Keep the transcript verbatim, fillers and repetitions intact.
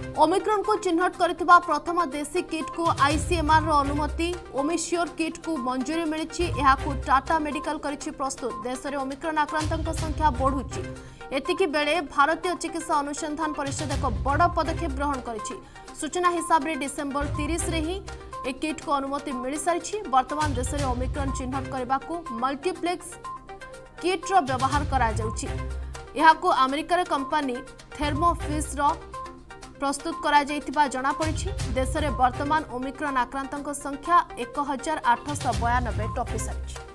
Omicron को चिन्हट करथिबा प्रथम देशी किट को आईसीएमआर रो अनुमति ओमिश्योर किट को मंजूरी मिली को टाटा मेडिकल करिछि प्रस्तुत देश में ओमिक्रॉन आक्रांतों संख्या बढ़ुची एतिकी बेले भारतीय चिकित्सा अनुसंधान परिषद एक बड़ पदक्षेप ग्रहण करिछि सूचना हिसाब से डिसेंबर तीस रे ही एक किट को अनुमति मिल सारी वर्तमान देश में ओमिक्रॉन चिन्हट करने को मल्टीप्लेक्स किट रो व्यवहार करा जाउछि यहाको अमेरिकार कंपनी थर्मोफिश रो प्रस्तुत करा जाइतिबा जणा पड़िछि देश में वर्तमान ओमिक्रॉन आक्रांतों संख्या एक हजार आठ सौ बयानबे टपी सारी।